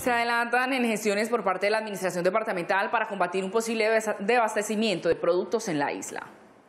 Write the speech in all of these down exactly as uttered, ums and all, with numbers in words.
Se adelantan en gestiones por parte de la Administración Departamental para combatir un posible desabastecimiento de productos en la isla.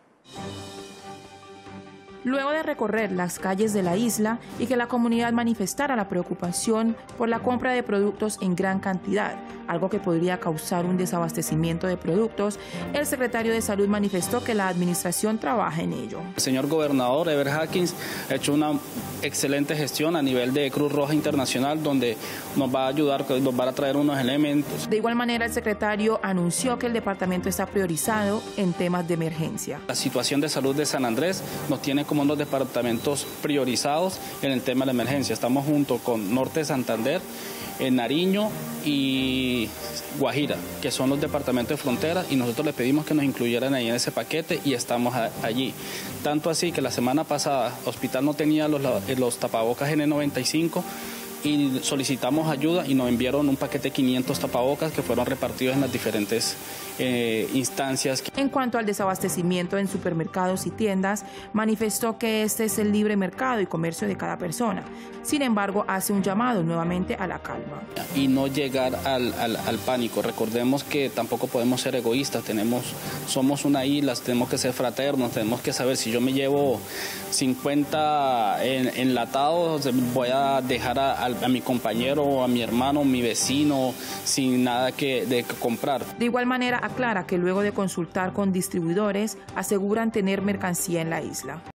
Luego de recorrer las calles de la isla y que la comunidad manifestara la preocupación por la compra de productos en gran cantidad, algo que podría causar un desabastecimiento de productos, el secretario de Salud manifestó que la administración trabaja en ello. El señor gobernador Ever Hackins ha hecho una excelente gestión a nivel de Cruz Roja Internacional, donde nos va a ayudar, nos va a traer unos elementos. De igual manera, el secretario anunció que el departamento está priorizado en temas de emergencia. La situación de salud de San Andrés nos tiene como unos departamentos priorizados en el tema de la emergencia. Estamos junto con Norte de Santander, en Nariño y Guajira, que son los departamentos de frontera, y nosotros les pedimos que nos incluyeran ahí en ese paquete y estamos a, allí. Tanto así que la semana pasada el hospital no tenía los, los tapabocas N noventa y cinco y solicitamos ayuda y nos enviaron un paquete de quinientos tapabocas que fueron repartidos en las diferentes eh, instancias. En cuanto al desabastecimiento en supermercados y tiendas, manifestó que este es el libre mercado y comercio de cada persona. Sin embargo, hace un llamado nuevamente a la calma. Y no llegar al, al, al pánico. Recordemos que tampoco podemos ser egoístas, tenemos, somos una isla, tenemos que ser fraternos, tenemos que saber si yo me llevo cincuenta en, enlatados, voy a dejar a, a a mi compañero, a mi hermano, mi vecino, sin nada que, de que comprar. De igual manera, aclara que luego de consultar con distribuidores, aseguran tener mercancía en la isla.